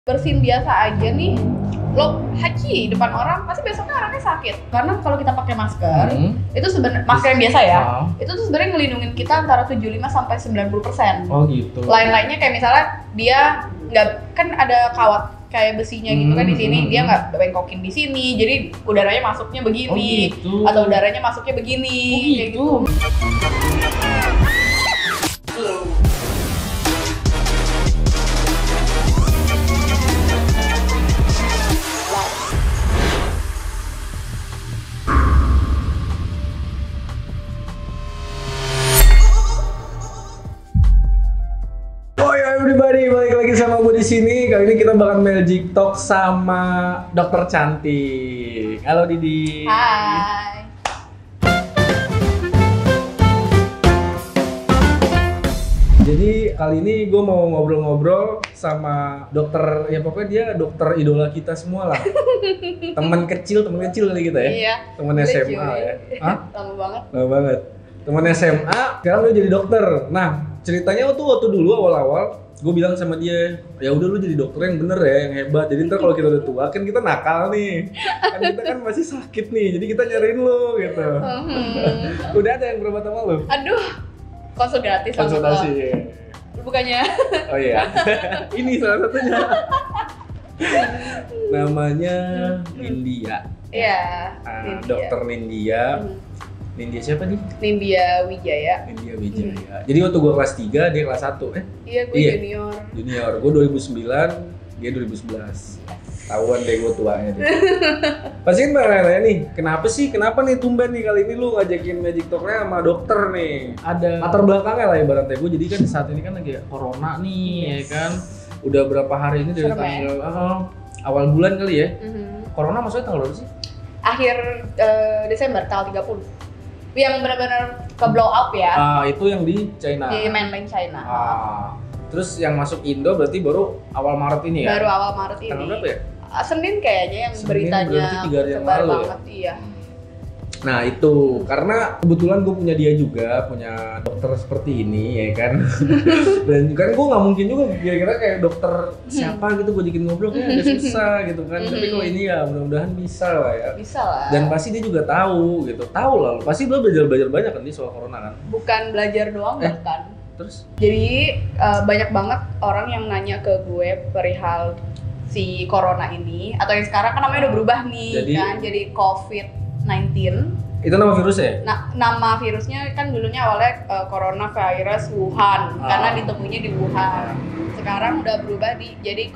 Bersin biasa aja nih, lo haji depan orang pasti besoknya orangnya sakit. Karena kalau kita pakai masker, itu sebenarnya masker yang biasa ya, itu tuh sebenarnya ngelindungin kita antara 75 sampai 90%. Oh gitu. Lain-lainnya kayak misalnya dia nggak, kan ada kawat kayak besinya gitu kan di sini, dia nggak bengkokin di sini, jadi udaranya masuknya begini, atau udaranya masuknya begini, kayak gitu. Everybody, balik lagi sama gue di sini. Kali ini kita bakal Magic Talk sama Dokter Cantik. Halo Didi. Hai. Jadi kali ini gue mau ngobrol-ngobrol sama dokter, ya pokoknya dia dokter idola kita semua lah. teman kecil kali kita ya. Iya. Temen SMA ya. Hah? Lama banget. Lama banget. Temen SMA, sekarang dia jadi dokter. Nah, ceritanya waktu dulu awal-awal gue bilang sama dia, ya udah lu jadi dokter yang bener ya, yang hebat. Jadi ntar kalau kita udah tua kan kita nakal nih, kan kita kan masih sakit nih, jadi kita nyariin lu gitu. Udah ada yang berobat sama lu? Aduh, konsultasi. Ya. Bukannya? Oh iya, ini salah satunya. Namanya Nindya. Iya. Dokter Nindya. Nindya siapa nih? Nindya Wijaya. Nindya Wijaya. Jadi waktu gue kelas 3, dia kelas 1. Iya, gue junior. Junior. Gue 2009, dia 2011. Tahuan deh gue tuanya deh. Pasti kan nanya nih, kenapa nih tumben nih kali ini lu ngajakin Magic Talk-nya sama dokter nih? Ada latar belakangnya lah ibaratnya gue. Jadi kan saat ini kan lagi corona nih, ya kan? Udah berapa hari ini dari tanggal awal bulan kali ya? Corona maksudnya tanggal berapa sih? Akhir Desember, tanggal 30. Yang benar-benar ke blow up ya. Itu yang di China. Di mainland China. Terus yang masuk Indo berarti baru awal Maret ini ya? Baru awal Maret ini. Tanggal berapa ya? Senin kayaknya yang Senin, beritanya sebar banget ya? Iya. Nah itu, karena kebetulan gue punya dia juga, punya dokter seperti ini ya kan. Dan kan gue gak mungkin juga kira-kira kayak dokter siapa gitu gue bikin ngobrol kayak agak susah gitu kan. Tapi kalau ini ya mudah-mudahan bisa lah ya. Bisa lah. Dan pasti dia juga tahu gitu, tahu lah. Pasti dia belajar banyak kan dia soal corona kan. Bukan belajar doang bahkan. Terus? Jadi banyak banget orang yang nanya ke gue perihal si corona ini, atau yang sekarang kan namanya udah berubah nih, jadi COVID-19. Itu nama virusnya? Nah, nama virusnya kan dulunya awalnya coronavirus Wuhan, karena ditemuinya di Wuhan. Sekarang udah berubah jadi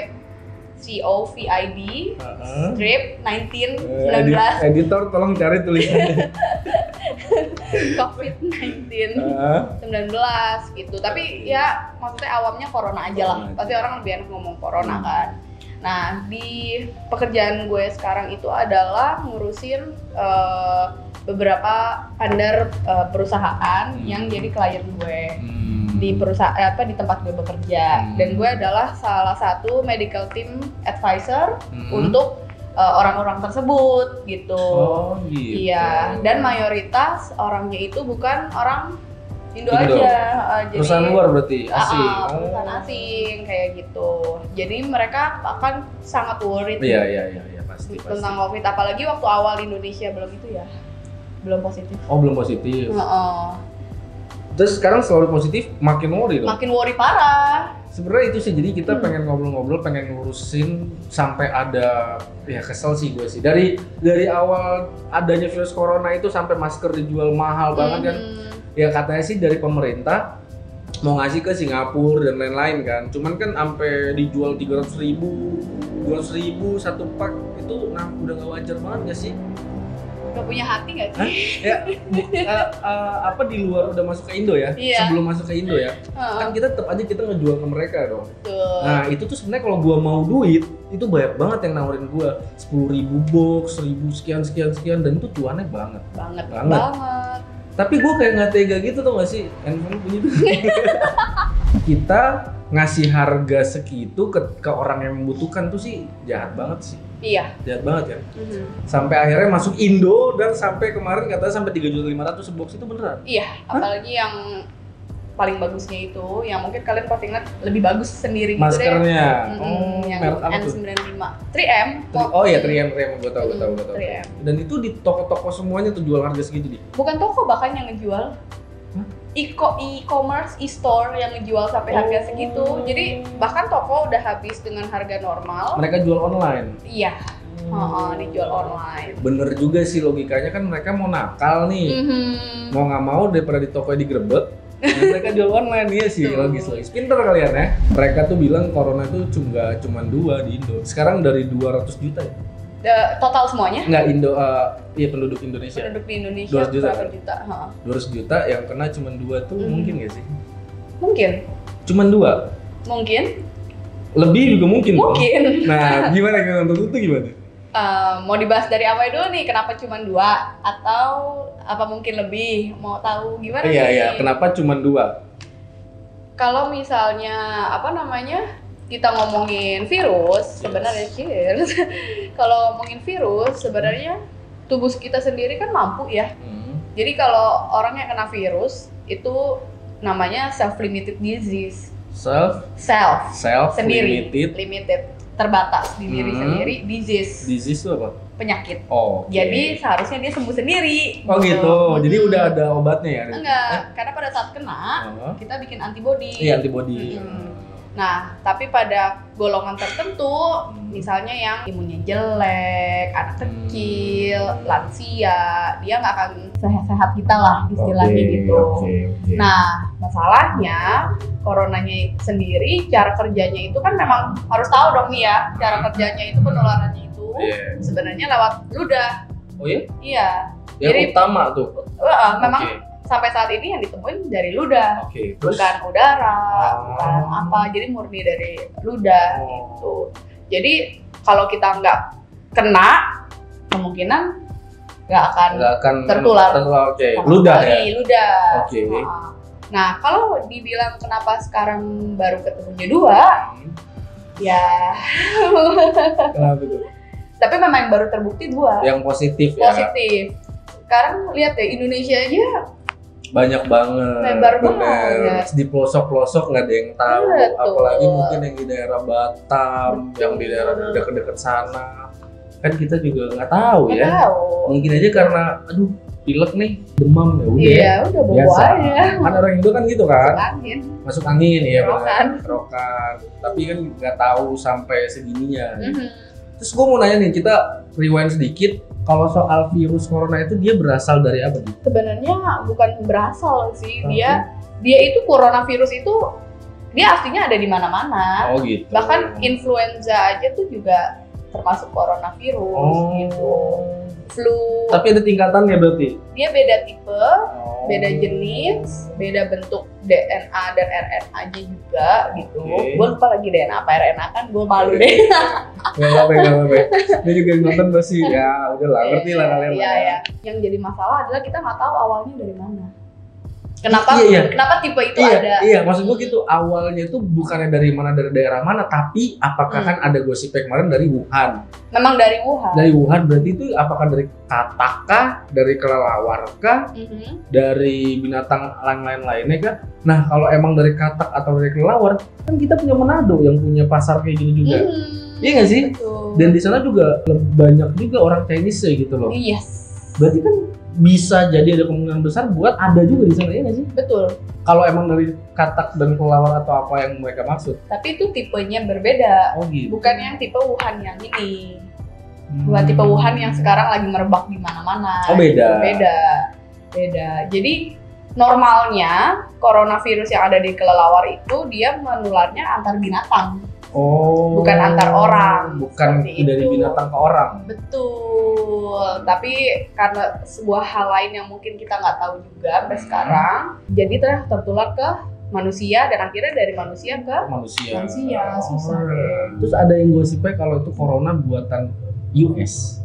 COVID strip 19. Editor tolong cari tulisannya. COVID-19 19 gitu. Tapi ya maksudnya awamnya corona aja lah. Pasti orang lebih enak ngomong corona kan. Nah, di pekerjaan gue sekarang itu adalah ngurusin beberapa under perusahaan yang jadi klien gue di perusahaan di tempat gue bekerja. Dan gue adalah salah satu medical team advisor untuk orang-orang tersebut gitu. Oh gitu. Iya, dan mayoritas orangnya itu bukan orang Indo aja. Jadi perusahaan luar berarti asing. Perusahaan asing kayak gitu. Jadi mereka akan sangat worried. Iya pasti. Tentang COVID, apalagi waktu awal Indonesia belum itu ya. Belum positif. Oh, belum positif. Terus sekarang selalu positif, makin worry dong? Makin worry parah. Sebenarnya itu sih, jadi kita pengen ngobrol-ngobrol, pengen ngurusin sampai ada, ya kesel sih gue sih. Dari awal adanya virus corona itu sampai masker dijual mahal banget kan. Ya katanya sih dari pemerintah mau ngasih ke Singapura dan lain-lain kan. Cuman kan sampai dijual 200.000 satu pak itu udah gak wajar banget gak sih? Gak punya hati gak sih? Di luar udah masuk ke Indo ya? Iya. Sebelum masuk ke Indo ya? Kan kita tetap aja kita ngejual ke mereka dong. Betul. Nah itu tuh sebenarnya kalau gua mau duit itu banyak banget yang nawarin gua 10.000 box, 1.000 sekian dan itu tuannya banget. Banget. Tapi gua kayak nggak tega gitu tuh nggak sih? Handphone bunyi tuh. Kita ngasih harga segitu ke orang yang membutuhkan tuh sih jahat banget sih. Iya. Jahat banget ya. Sampai akhirnya masuk Indo dan sampai kemarin katanya sampai 3.500.000 sebox itu beneran? Iya, apalagi yang paling bagusnya itu, yang mungkin kalian pasti ingat lebih bagus sendiri maskernya. gitu deh. Yang merek apa tuh? N95, 3M. Oh iya 3M, gue tahu. 3M. Dan itu di toko-toko semuanya tuh jual harga segitu di. Bukan toko bahkan yang ngejual. E-commerce, e-store yang ngejual sampai harga segitu. Jadi bahkan toko udah habis dengan harga normal. Mereka jual online. Iya. Dijual online. Bener juga sih logikanya, kan mereka mau nakal nih. Mau nggak mau daripada di toko digrebek, mereka jual online. Iya sih, logis. Pinter kalian ya. Mereka tuh bilang corona tuh cuma 2 di Indo. Sekarang dari 200 juta ya? Total semuanya? Nggak Indo, iya penduduk Indonesia. Penduduk di Indonesia 200 juta. berapa juta? 200 juta yang kena cuma 2 tuh mungkin nggak sih? Mungkin. Cuman 2? Mungkin. Lebih juga mungkin. Mungkin. Nah, gimana untuk itu gimana? Mau dibahas dari awal dulu nih, kenapa cuma 2 atau apa mungkin lebih? Mau tahu gimana nih? Iya, kenapa cuma 2? Kalau misalnya kita ngomongin virus, sebenarnya cheers. Kalau ngomongin virus, sebenarnya tubuh kita sendiri kan mampu ya. Jadi kalau orang yang kena virus itu namanya self-limited disease. Limited, terbatas di diri sendiri. Disease itu apa? Penyakit. Okay. Jadi seharusnya dia sembuh sendiri. Oh gitu. Jadi udah ada obatnya ya? Enggak, karena pada saat kena kita bikin antibodi. Iya, antibodi. Nah, tapi pada golongan tertentu, misalnya yang imunnya jelek, anak kecil, lansia, dia nggak akan sehat-sehat kita lah istilahnya gitu. Nah, masalahnya coronanya sendiri, cara kerjanya itu kan memang harus tahu dong nih ya, cara kerjanya itu penularannya itu sebenarnya lewat ludah. Oh iya? Iya. Yang jadi, utama tuh? Memang sampai saat ini yang ditemuin dari ludah, bukan udara, bukan apa, jadi murni dari ludah gitu. Jadi kalau kita nggak kena, kemungkinan nggak akan tertular. Ludah ya? Ludah. Nah, kalau dibilang kenapa sekarang baru ketemunya 2, ya. Kenapa tuh? Tapi memang baru terbukti 2. Yang positif ya? Positif. Sekarang lihat ya, Indonesia aja banyak banget, lebar banget. Di pelosok-pelosok nggak ada yang tahu. Apalagi mungkin yang di daerah Batam, yang di daerah dekat-dekat sana, kan kita juga nggak tahu ya. Mungkin aja karena pilek nih, demam ya udah. Iya, udah bawa aja. Kan orang Indo kan gitu kan. Masuk angin ya, kerokan. Tapi kan nggak tahu sampai segininya. Terus gue mau nanya nih, kita rewind sedikit. Kalau soal virus corona itu dia berasal dari apa sih? Sebenarnya bukan berasal sih, dia itu coronavirus itu dia aslinya ada di mana-mana. Oh gitu. Bahkan influenza aja tuh juga termasuk coronavirus gitu. Flu. Tapi ada tingkatannya berarti? Dia beda tipe, beda jenis, beda bentuk DNA dan RNA-nya juga gitu. Gue lupa lagi DNA apa RNA kan, gue malu deh. Gak apa-apa. Dia juga nonton pasti ya udahlah, ngerti lah kalian. Iya. Yang jadi masalah adalah kita nggak tahu awalnya dari mana. Kenapa tipe itu ada? Iya, maksud gue gitu, awalnya itu bukannya dari daerah mana, tapi apakah kan ada gosipnya kemarin dari Wuhan? Memang dari Wuhan. Dari Wuhan berarti itu apakah dari katak, dari kelelawar kah, dari binatang lain-lainnya kah? Nah, kalau emang dari katak atau dari kelelawar, kan kita punya Manado yang punya pasar kayak gini juga. Iya nggak sih? Betul. Dan di sana juga banyak juga orang Chinese gitu loh. Yes. Berarti kan bisa jadi ada kemungkinan besar buat ada juga di sana, ya nggak sih? Betul. Kalau emang dari katak dan kelelawar atau apa yang mereka maksud. Tapi itu tipenya berbeda. Oh gitu. Bukan yang tipe Wuhan yang ini. Bukan tipe Wuhan yang sekarang lagi merebak di mana-mana. Oh beda. Beda. Jadi normalnya coronavirus yang ada di kelelawar itu dia menularnya antar binatang. Oh. Bukan antar orang. Bukan dari binatang ke orang. Betul. Tapi karena sebuah hal lain yang mungkin kita nggak tahu juga sampai sekarang, jadi tertular ke manusia dan akhirnya dari manusia ke manusia. Susah deh. Terus ada yang gosipnya kalau itu corona buatan US.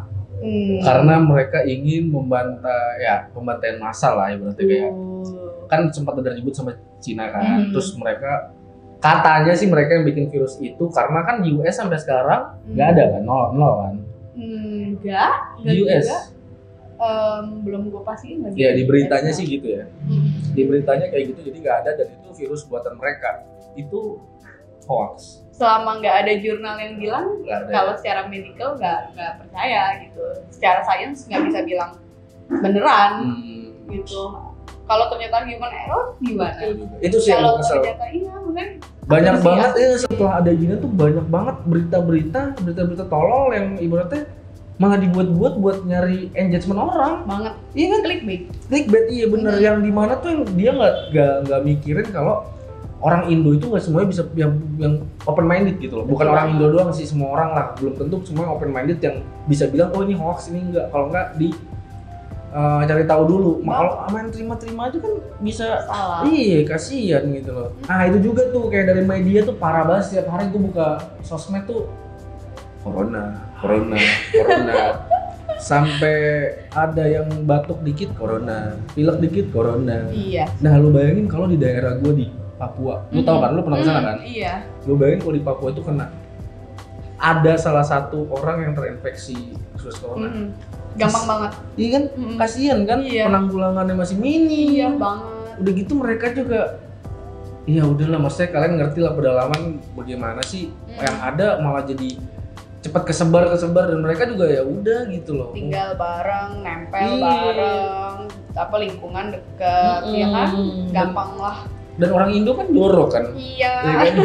Karena mereka ingin pembantaian massal lah ya, berarti kayak kan sempat ada ribut sama Cina kan. Terus mereka katanya sih mereka yang bikin virus itu karena kan di US sampai sekarang nggak ada kan, nol kan? Nggak di US juga. Belum gue pastiin lagi. Ya di beritanya sih gitu ya. Di beritanya kayak gitu, jadi nggak ada dan itu virus buatan mereka. Itu hoax. Selama nggak ada jurnal yang bilang, kalau secara medical nggak percaya gitu. Secara sains nggak bisa bilang beneran gitu. Kalau ternyata human error gimana? Itu sih yang kesel. Banyak banget setelah ada gini tuh banyak banget berita-berita tolol yang ibaratnya malah dibuat-buat buat nyari engagement orang. Banget. Iya kan? Clickbait iya bener. Yang dimana tuh yang dia nggak mikirin kalau orang Indo itu nggak semuanya bisa yang open minded gitu loh. Bukan orang Indo doang sih, semua orang lah. Belum tentu semua open minded yang bisa bilang oh ini hoax ini enggak. Kalau enggak cari tahu dulu. Kalau main terima-terima aja kan bisa salah. Iya, kasihan gitu loh. Nah, itu juga tuh kayak dari media tuh parah banget. Setiap hari gue buka sosmed tuh corona. Sampai ada yang batuk dikit corona, pilek dikit corona. Iya. Nah, lu bayangin kalau di daerah gue di Papua. Lu tahu kan? Lu pernah kesana kan? Iya. Lu bayangin kalau di Papua itu kena ada salah satu orang yang terinfeksi virus corona. Gampang banget. Iya kan? Kasihan kan? Iya. Penanggulangannya masih minim. Iya banget. Udah gitu mereka juga ya udahlah, maksudnya kalian ngerti lah pedalaman bagaimana sih. Yang ada malah jadi cepat kesebar dan mereka juga ya udah gitu loh. Tinggal bareng, nempel bareng, lingkungan deket, ya kan? Gampang lah. Dan orang Indo kan jorok kan? Iya. Ya kan?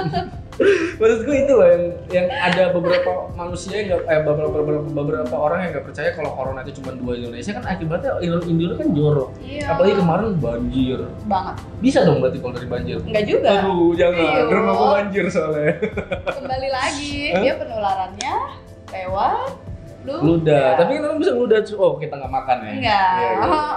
Maksud gue itu loh yang ada beberapa manusia yang beberapa orang yang nggak percaya kalau corona itu cuma 2 Indonesia kan akibatnya Indo kan jorok. Iya. Apalagi kemarin banjir. Banget. Bisa dong berarti kalau dari banjir? Enggak juga. Aduh jangan, rumah gue banjir soalnya. Kembali lagi, dia penularannya lewat ludah. Tapi kan orang bisa ludah, oh kita nggak makan ya? Enggak. Ya,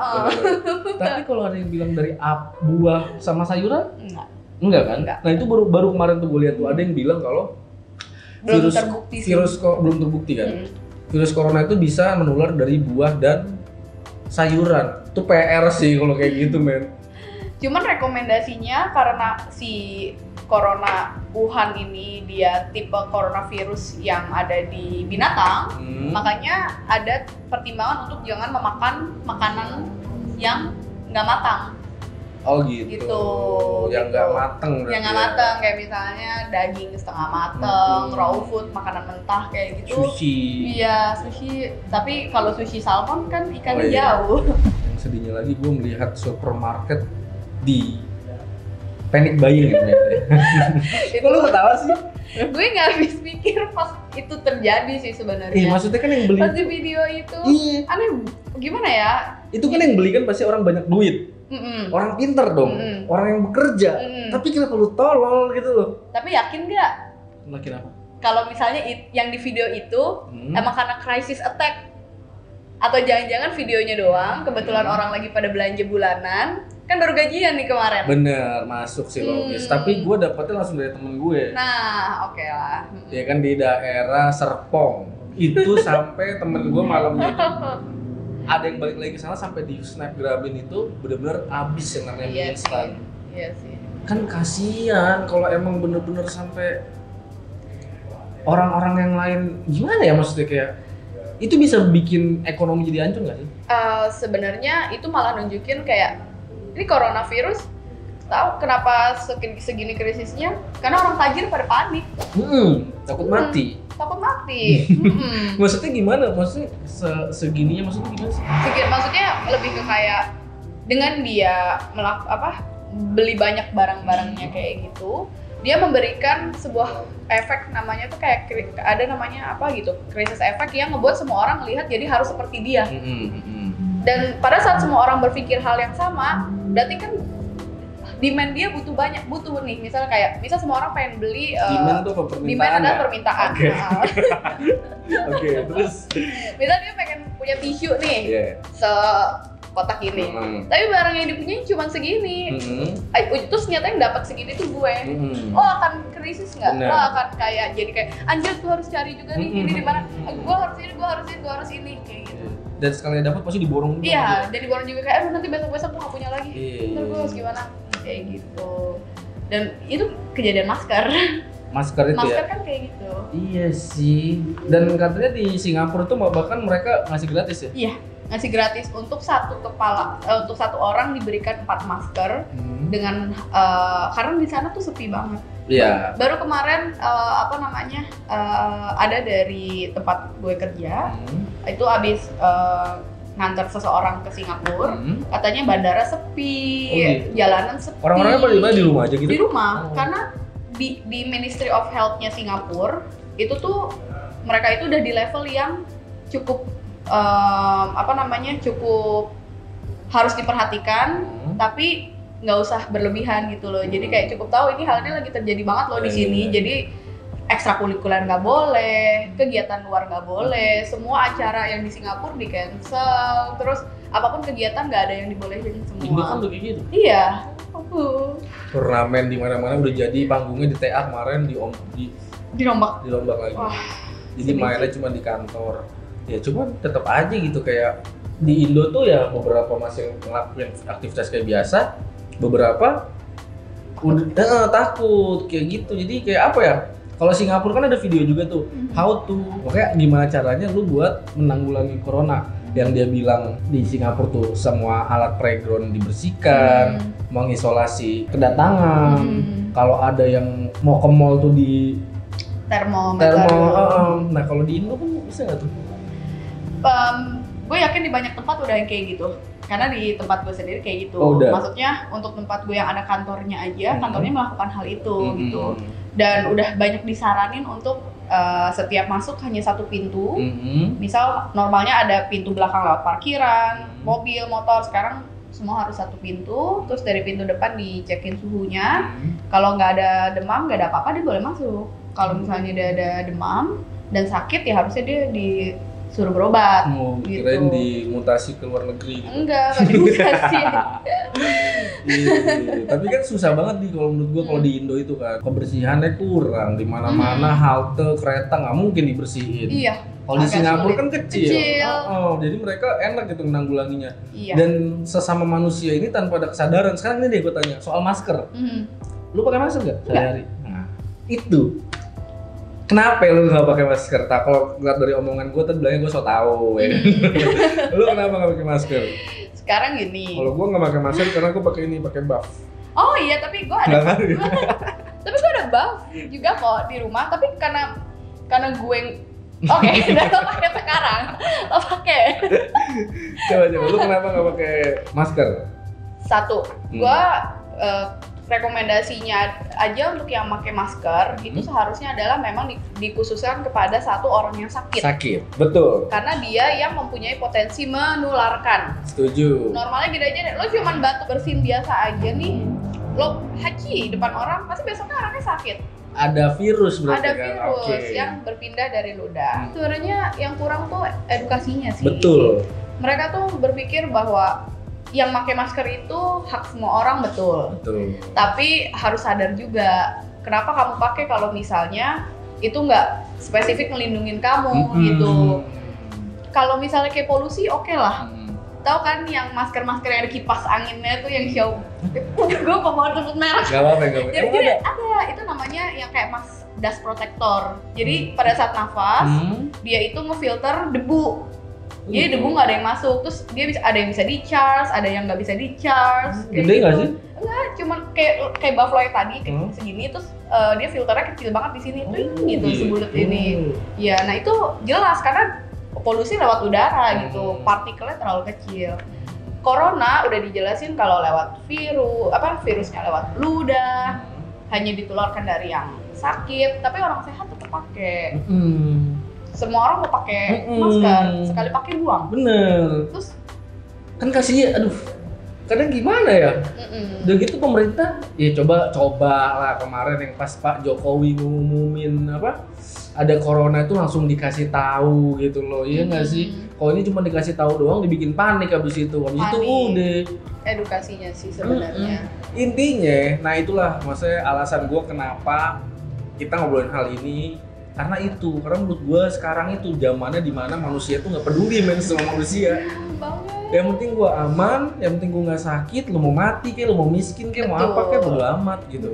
tapi kalau ada yang bilang dari buah sama sayuran? Enggak kan? Enggak. Nah itu baru kemarin tuh gue lihat tuh ada yang bilang kalau belum terbukti kan. Virus corona itu bisa menular dari buah dan sayuran. Itu PR sih kalau kayak gitu men. Cuman rekomendasinya karena si corona Wuhan ini dia tipe coronavirus yang ada di binatang, makanya ada pertimbangan untuk jangan memakan makanan yang nggak matang. Oh gitu. Yang nggak mateng. Yang nggak mateng kayak misalnya daging setengah mateng, raw food, makanan mentah kayak gitu. Sushi. Iya sushi. Tapi kalau sushi salmon kan ikannya jauh. Yang sedihnya lagi gue melihat supermarket di panic buying gitu ya. Itu lu ketawa sih? Gue nggak habis pikir pas itu terjadi sih sebenarnya. Maksudnya kan yang beli. Pas di video itu, aneh gimana ya? Itu kan yang beli kan pasti orang banyak duit. Orang pinter dong, orang yang bekerja. Tapi kenapa lu tolol gitu loh? Tapi yakin nggak? Yakin apa? Kalau misalnya yang di video itu emang karena crisis attack, atau jangan-jangan videonya doang, kebetulan orang lagi pada belanja bulanan, kan baru gajian nih kemarin. Bener, masuk sih logis. Tapi gue dapetnya langsung dari temen gue. Nah, oke lah. Ya kan di daerah Serpong. Itu sampai temen gue malamnya itu ada yang balik lagi ke sana sampai di snapgrabin itu benar-benar habis yang namanya mie instan. Iya sih. Kan kasihan kalau emang bener-bener sampai orang-orang yang lain gimana ya maksudnya kayak itu bisa bikin ekonomi jadi hancur nggak sih? Sebenarnya itu malah nunjukin kayak ini coronavirus tahu kenapa segini krisisnya? Karena orang tajir pada panik. Takut mati. Maksudnya gimana? Maksudnya segininya maksudnya gimana sih? Maksudnya lebih ke kayak dengan dia beli banyak barang-barangnya kayak gitu, dia memberikan sebuah efek namanya tuh kayak ada namanya apa gitu, krisis efek yang ngebuat semua orang melihat jadi harus seperti dia. Dan pada saat semua orang berpikir hal yang sama, berarti kan demand dia butuh nih, misalnya misal semua orang pengen beli demand tuh permintaan. Demand adalah permintaan. Oke, terus misal dia pengen punya tisu nih, sekotak ini, tapi barang yang dipunyai cuma segini, terus ternyata yang dapat segini tuh gue, lo akan krisis nggak? Lo akan kayak jadi kayak anjir gue harus cari juga nih, ini di mana? Gue harus ini kayak gitu. Dan sekali dapat pasti diborong juga. Iya, dan diborong juga kayak nanti besok gue nggak punya lagi. Ntar gue harus gimana? Kayak gitu. Dan itu kejadian masker itu masker kan kayak gitu. Iya sih. Dan katanya di Singapura tuh bahkan mereka ngasih gratis ya? Iya. ngasih gratis untuk satu kepala, untuk satu orang diberikan 4 masker dengan karena di sana tuh sepi banget. Iya. Baru kemarin ada dari tempat gue kerja itu abis nganter seseorang ke Singapura, katanya bandara sepi, jalanan sepi. Orang-orangnya pada di mana, di rumah aja gitu? Di rumah, karena di Ministry of Health-nya Singapura itu tuh mereka itu udah di level yang cukup cukup harus diperhatikan, tapi nggak usah berlebihan gitu loh. Jadi kayak cukup tahu ini halnya lagi terjadi banget loh di sini. Jadi ekstrakurikuler nggak boleh, kegiatan luar nggak boleh, semua acara yang di Singapura di cancel, terus apapun kegiatan nggak ada yang dibolehin semua. Indo kan begitu gitu. Iya. Turnamen di mana-mana udah jadi, panggungnya di TA kemarin dirombak lagi. Wah, jadi mainnya cuma di kantor. Ya cuman tetap aja gitu, kayak di Indo tuh ya beberapa masih ngelakuin aktivitas kayak biasa, beberapa udah takut kayak gitu. Jadi kayak apa ya? Kalau Singapura kan ada video juga tuh, how to, pokoknya gimana caranya lu buat menanggulangi corona. Yang dia bilang di Singapura tuh semua alat playground dibersihkan, mengisolasi kedatangan. Kalau ada yang mau ke mall tuh di termometer. Nah kalau di Indo kan bisa nggak tuh? Gue yakin di banyak tempat udah yang kayak gitu. Karena di tempat gue sendiri kayak gitu. Maksudnya untuk tempat gue yang ada kantornya aja, kantornya melakukan hal itu gitu. Dan udah banyak disaranin untuk setiap masuk hanya satu pintu. Misal normalnya ada pintu belakang lewat parkiran, mobil, motor, sekarang semua harus satu pintu. Terus dari pintu depan dicekin suhunya. Kalau nggak ada demam, nggak ada apa-apa, dia boleh masuk. Kalau misalnya dia ada demam dan sakit, ya harusnya dia disuruh berobat. Gitu. Kirain dimutasi ke luar negeri gitu. Enggak dimutasi. Tapi kan susah banget nih kalau menurut gua, kalau di Indo itu kan kebersihannya kurang, di mana-mana halte kereta nggak mungkin dibersihin. Iya. Kalau di Singapura kan kecil. Jadi mereka enak gitu menanggulanginya. Iya. Dan sesama manusia ini tanpa ada kesadaran. Sekarang ini deh gue tanya soal masker. Lu pakai masker nggak sehari-hari? Nah, itu. Kenapa lu nggak pakai masker? Tak, kalau ngeliat dari omongan gue tadi bilangnya gue so tau ya. Lu kenapa nggak pakai masker? Sekarang gini. Kalau gue nggak pakai masker karena gue pakai buff. Oh iya, tapi gue ada. Tapi gue ada buff juga kok di rumah. Tapi karena gue Oke, udah lo pakai sekarang. Lo pakai. Coba lu kenapa nggak pakai masker? Satu, gue rekomendasinya aja untuk yang pakai masker itu seharusnya adalah memang dikhususkan kepada satu orang yang sakit. Sakit, betul. Karena dia yang mempunyai potensi menularkan. Setuju. Normalnya gini aja, lo cuman batuk bersin biasa aja nih, lo haji depan orang, pasti besoknya orangnya sakit. Ada virus berarti ada kan? virus yang berpindah dari ludah. Sebenarnya yang kurang tuh edukasinya sih. Betul. Mereka tuh berpikir bahwa yang pakai masker itu hak semua orang, betul. Tapi harus sadar juga kenapa kamu pakai kalau misalnya itu nggak spesifik ngelindungin kamu gitu. Kalau misalnya kayak polusi, oke lah. Tahu kan yang masker-masker yang ada kipas anginnya tuh yang show. Gue mau sebut merek. Gak apa-apa. Jadi ada, itu namanya yang kayak dust protector. Jadi pada saat nafas, dia itu ngefilter debu. Jadi debu nggak ada yang masuk. Terus dia ada yang bisa di-charge, ada yang nggak bisa di-charge. Gede nggak sih? Enggak, cuman kayak buffalo yang tadi segini, terus dia filternya kecil banget di sini, gitu sebulet ini. Ya, nah itu jelas karena polusi lewat udara gitu, partikelnya terlalu kecil. Corona udah dijelasin kalau lewat virusnya lewat ludah, hanya ditularkan dari yang sakit, tapi orang sehat tetap pakai. Semua orang mau pakai masker, sekali pakai buang. Bener. Terus kan kasih, kadang gimana ya? Udah gitu pemerintah ya coba lah kemarin yang pas Pak Jokowi ngumumin ada corona itu langsung dikasih tahu gitu loh, iya nggak sih? Kalau ini cuma dikasih tahu doang, dibikin panik habis itu udah. Edukasinya sih sebenarnya. Intinya, nah itulah maksudnya alasan gue kenapa kita ngobrolin hal ini, karena menurut gue sekarang itu zamannya dimana manusia tuh nggak peduli sama manusia. Yang penting gue aman, yang penting gue nggak sakit, lo mau mati kayak, lo mau miskin kayak, mau apa kayak, bodo amat gitu.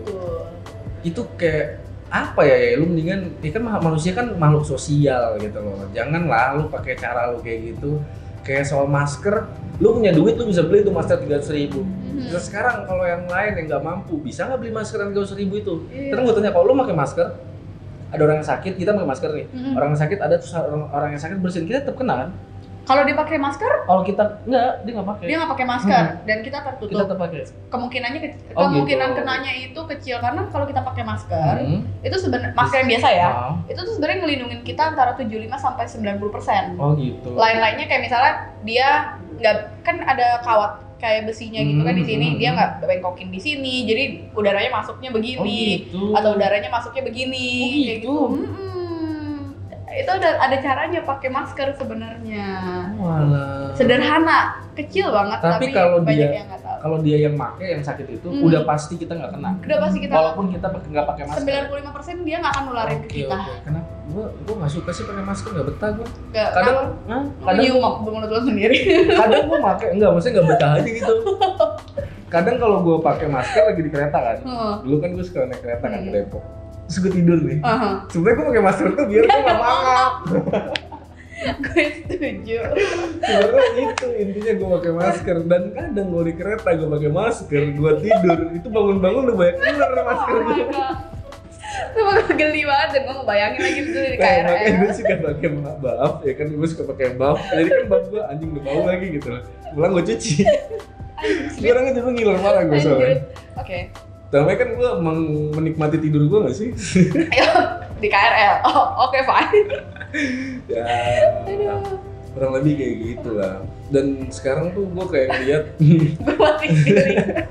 Itu kayak apa ya, lu mendingan, kan manusia kan makhluk sosial gitu loh. Janganlah lu pakai cara lu kayak gitu. Kayak soal masker, lu punya duit lu bisa beli tuh masker 300.000. Terus sekarang kalau yang lain yang nggak mampu, bisa nggak beli masker yang 300.000 itu? Terus gue tanya, kalau lu pakai masker, ada orang yang sakit, kita pakai masker nih. Orang yang sakit ada, terus orang yang sakit bersihin, kita tetap kena kan? Kalau dia pakai masker? Kalau kita enggak, dia nggak pakai. Dia nggak pakai masker dan kita tertutup. Kita tetap pakai. Kemungkinan kenanya itu kecil karena kalau kita pakai masker, itu sebenarnya masker yang biasa ya. Itu tuh sebenarnya ngelindungin kita antara 75 sampai 90%. Oh gitu. Lain-lainnya kayak misalnya dia nggak, kan ada kawat kayak besinya gitu kan di sini, dia nggak bengkokin di sini, jadi udaranya masuknya begini, atau udaranya masuknya begini, kayak gitu. Itu ada caranya pakai masker sebenarnya. Sederhana, kecil banget, tapi kalau banyak yang nggak tahu. Kalau dia yang pakai, yang sakit itu, udah pasti kita nggak kena. Udah pasti kita. Walaupun kita nggak pakai masker. 95% dia nggak akan nularin ke kita. Kenapa? Gue nggak suka sih pakai masker, nggak betah gue. Kadang nyium mulut lo sendiri. Kadang gue pakai, maksudnya nggak betah aja gitu. Kadang kalau gue pakai masker lagi di kereta kan, dulu kan gue suka naik kereta kan ke Depok. Terus gue tidur nih. Sebenarnya gue pakai masker tuh biar gue nggak mangap. Gue setuju. Sebenarnya itu intinya gue pakai masker, dan kadang gue di kereta gue pakai masker, gue tidur itu bangun-bangun udah banyak ular masker gue. Itu bakal geli banget dan gue ngebayangin lagi itu di KRL. Makanya gue suka pakai buff, ya kan gue suka pakai buff. Jadi kan buff gue anjing udah bau lagi gitu. Pulang gue cuci. Gue orangnya dulu ngiler parah gue soalnya. Oke. Tapi kan gue menikmati tidur gue gak sih? Di KRL? Oh, oke, fine. Ya, kurang lebih kayak gitu lah. Dan sekarang tuh gue kayak ngeliat gue mati sendiri.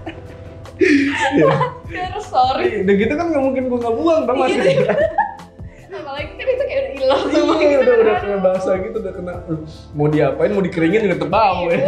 Sorry. Udah gitu kan gak mungkin gue gak buang dong maskernya. Apalagi kan itu kayak udah hilang semua. Iya, udah kena basah gitu, udah kena. Mau diapain, mau dikeringin juga tebau ya.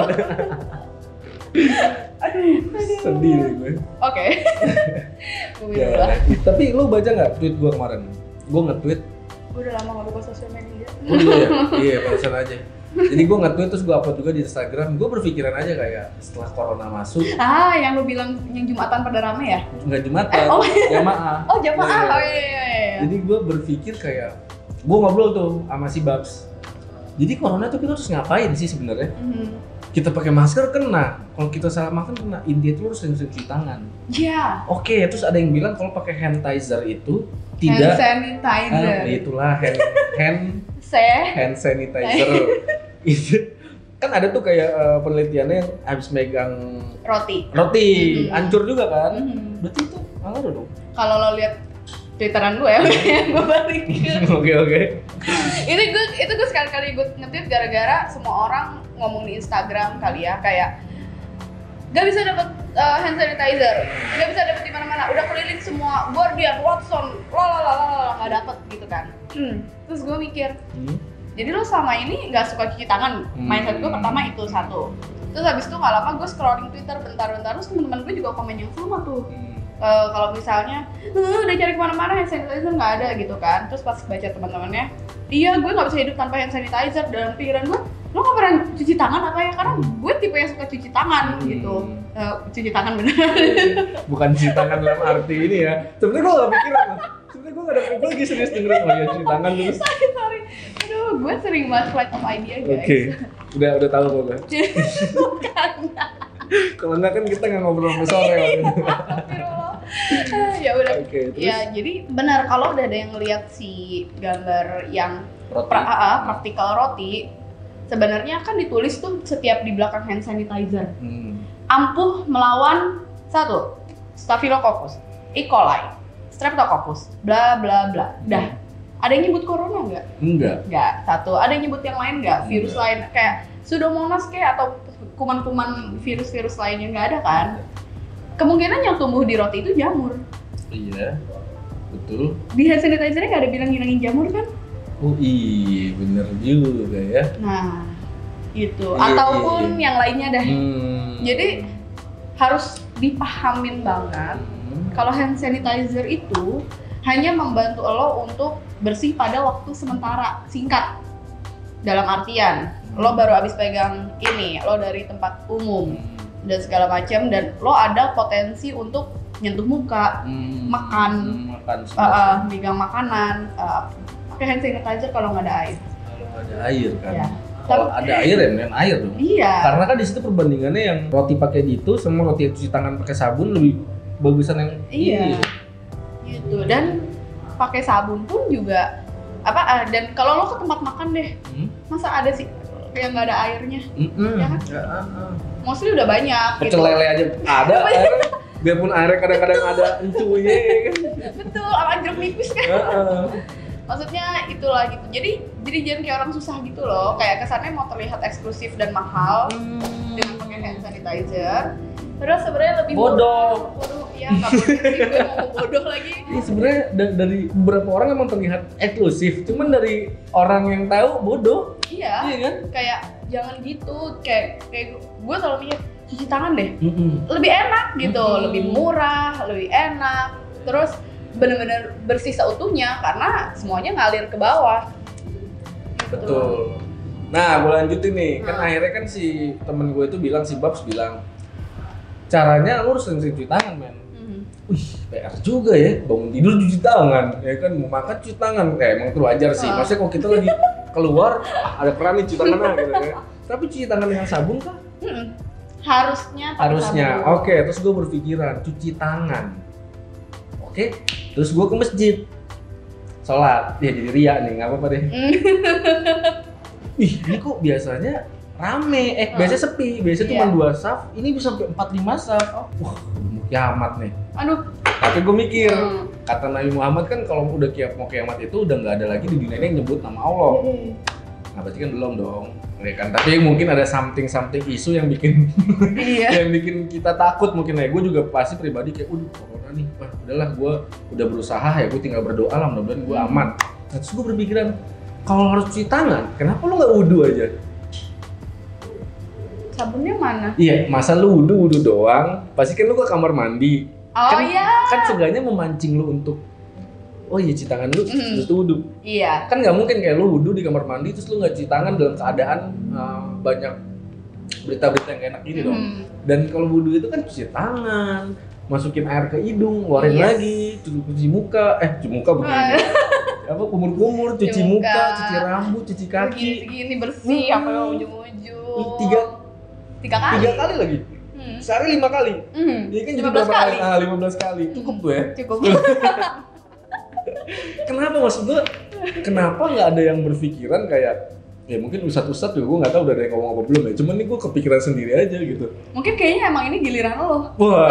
Aduh, sedih deh gue. Oke. Ya, tapi lu baca nggak tweet gue kemarin? Gue nge-tweet. Gue udah lama nggak buka sosial media. Oh iya, iya pantesan aja. Jadi gue nge-tweet terus gue upload juga di Instagram. Gue berpikiran aja kayak setelah corona masuk. Yang lu bilang yang Jumatan pada rame ya? Nggak Jumatan, jamaah. Oh jamaah, oh iya. Jadi gue berpikir kayak, gue ngobrol tuh sama si Babs. Jadi corona tuh kita harus ngapain sih sebenarnya? Kita pakai masker kena, kalau kita salah makan kena. Intinya itu harus sering-sering cuci tangan. Iya. Oke, terus ada yang bilang kalau pakai hand sanitizer itu tidak. Hand sanitizer. Itulah hand sanitizer. Itu kan ada tuh kayak penelitiannya yang habis megang roti, hancur juga kan? Berarti itu ngaruh dong. Kalau lo lihat Twitteran gue ya, gue balikin. Oke. Itu gue sekali-kali gue nge-tweet gara-gara semua orang ngomong di Instagram kali ya, kayak gak bisa dapet hand sanitizer, gak bisa dapet di mana-mana, udah keliling semua Guardian, Watson, nggak dapet gitu kan. Terus gue mikir, jadi lo selama ini nggak suka cuci tangan. Mindset gue pertama itu satu. Terus habis itu nggak lama gue scrolling Twitter bentar-bentar, terus teman-teman gue juga komen yang sama tuh. Kalau misalnya udah cari kemana-mana hand sanitizer nggak ada gitu kan. Terus pas baca teman-temannya, iya gue nggak bisa hidup tanpa hand sanitizer. Dalam pikiran gue, lo nggak pernah cuci tangan apa ya? Karena gue tipe yang suka cuci tangan gitu. Cuci tangan beneran. Bukan cuci tangan dalam arti ini ya. Sebenarnya gue nggak pikiran. Sebenarnya gue nggak ada lagi serius dengerin ya cuci tangan dulu. Sorry. Aduh, gue sering banget flight of idea guys. Oke. Udah tahu kok gue. Bukan. Kalau enggak kan kita nggak ngobrol sampai sore. Ya udah. Terus? Ya jadi benar kalau udah ada yang ngeliat si gambar yang praktikal roti, sebenarnya kan ditulis tuh setiap di belakang hand sanitizer. Ampuh melawan 1. Staphylococcus, E. coli, Streptococcus, bla bla bla. Dah. Ada yang nyebut corona nggak? Nggak. 1. Ada yang nyebut yang lain nggak? Virus lain kayak Pseudomonas kayak atau kuman-kuman virus-virus lainnya nggak ada kan? Kemungkinan yang tumbuh di roti itu jamur. Iya, betul. Di hand sanitizer-nya nggak ada bilang ngilangin jamur kan? Oh iya, bener juga ya. Nah, itu. Ataupun yang lainnya dah. Jadi harus dipahamin banget kalau hand sanitizer itu hanya membantu lo untuk bersih pada waktu sementara singkat. Dalam artian, lo baru habis pegang ini, lo dari tempat umum dan segala macam, dan lo ada potensi untuk nyentuh muka, makan, megang makanan, pakai hand sanitizer kalau nggak ada air. Kalau nggak ada air kan? Ya. Kalau ada air ya mendingan air dong. Iya. Karena kan di situ perbandingannya yang roti pakai gitu sama roti cuci tangan pakai sabun lebih bagusan yang iya. Gitu. Dan pakai sabun pun juga dan kalau lo ke tempat makan deh, masa ada sih kayak nggak ada airnya, ya kan? Mostly udah banyak. Pecel lele aja ada. Biarpun airnya kadang-kadang ada encunya kan. Betul, sama jeruk nipis kan. Maksudnya itulah gitu. Jadi jangan kayak orang susah gitu loh. Kayak kesannya mau terlihat eksklusif dan mahal dengan pakai hand sanitizer. Padahal sebenarnya lebih bodoh. Ya nggak boleh sih, gue mau bodoh lagi. Ini sebenarnya dari beberapa orang emang terlihat eksklusif. Cuman dari orang yang tahu bodoh. Iya kan? Kayak jangan gitu. Kayak gue selalu mikir cuci tangan deh. Lebih enak gitu, lebih murah, lebih enak. Terus benar-benar bersih seutuhnya karena semuanya ngalir ke bawah. Gitu. Betul. Nah, gue lanjutin nih. Kan akhirnya kan si temen gue itu bilang, si Babs bilang, caranya lu harus sering cuci tangan, men. Wih, PR juga ya, bangun tidur cuci tangan, ya kan, mau makan cuci tangan, emang itu wajar sih. Maksudnya kalau kita lagi keluar, ada keran nih cuci tangan gitu ya. Tapi cuci tangan dengan sabun kah? Harusnya. Oke, terus gue berpikiran cuci tangan. Oke, terus gue ke masjid, sholat, ya jadi ria nih, nggak apa-apa deh. Ih, ini kok biasanya rame, biasanya sepi, biasanya cuma 2 saf, ini bisa sampai 4-5 saf. Wah, kiamat nih. Aduh. Tapi gue mikir, kata Nabi Muhammad kan kalau udah mau kiamat itu udah nggak ada lagi di dunia ini yang nyebut nama Allah. Nah, berarti kan belum dong, ya kan? Tapi mungkin ada something isu yang bikin yang bikin kita takut mungkin ya. Gue juga pasti pribadi kayak, corona nih, wah udahlah gue udah berusaha ya, gue tinggal berdoa lah mudah-mudahan gue aman. Nah, terus gue berpikiran, kalau harus cuci tangan, kenapa lu nggak wudu aja? Sabunnya mana? Iya, masa lu wudu doang, pasti kan lu ke kamar mandi. Kan seenggaknya memancing lu untuk cuci tangan lu terus wudu. Iya. Kan nggak mungkin kayak lu wudu di kamar mandi terus lu nggak cuci tangan dalam keadaan banyak berita-berita yang enak gini dong. Dan kalau wudu itu kan cuci tangan, masukin air ke hidung, ngeluarin lagi, cuci muka begini. Kumur-kumur, cuci muka, cuci rambut, cuci kaki. Segini bersih apa ujung-ujung. 3 kali lagi. Sehari 5 kali. Iya kan jadi berapa kali? 15 kali. Cukup tuh ya. Cukup. Kenapa maksud gue? Kenapa nggak ada yang berpikiran kayak ya mungkin ustadz juga gue nggak tahu udah ada yang ngomong apa belum ya. Cuman nih gue kepikiran sendiri aja gitu. Mungkin kayaknya emang ini giliran lo. Wah.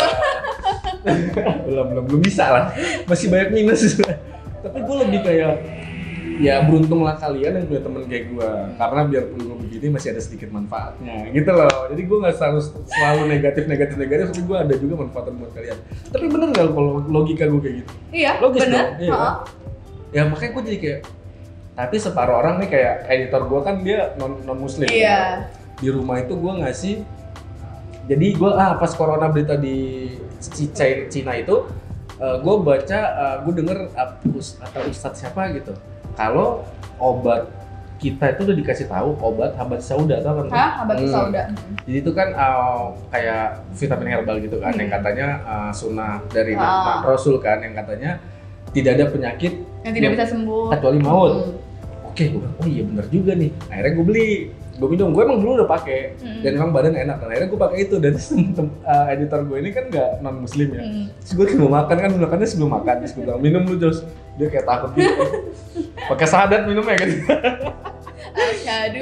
belum bisa lah. Masih banyak minus. Tapi gue lebih kayak ya beruntunglah kalian yang punya temen kayak gue, karena biarpun gue begini masih ada sedikit manfaatnya gitu loh. Jadi gue nggak selalu negatif tapi gue ada juga manfaat buat kalian. Tapi bener nggak kalau logika gue kayak gitu? Iya, logis bener. Dong? Iya. Ya makanya gue jadi kayak, tapi separuh orang nih kayak editor gue kan dia non muslim. Iya. Ya. Di rumah itu gue ngasih, jadi gue pas corona berita di Cina itu, gue baca, gue denger atau ustadz siapa gitu. Kalau obat kita itu udah dikasih tahu obat habat sauda, tau kan? Habat sauda. Jadi itu kan kayak vitamin herbal gitu kan, yang katanya sunnah dari Rasul kan, yang katanya tidak ada penyakit yang tidak bisa sembuh kecuali maut. Oke, gue bilang, oh iya benar juga nih. Akhirnya gue beli, gue minum, gue emang dulu udah pakai dan emang badan enak. Dan akhirnya gue pakai itu, dan editor gue ini kan nggak non muslim ya. Terus gue mau makan kan, makannya sebelum makan. Terus gue bilang, minum lu Jos. Dia kayak takut gitu. Pakai syahadat minumnya kan. Aduh.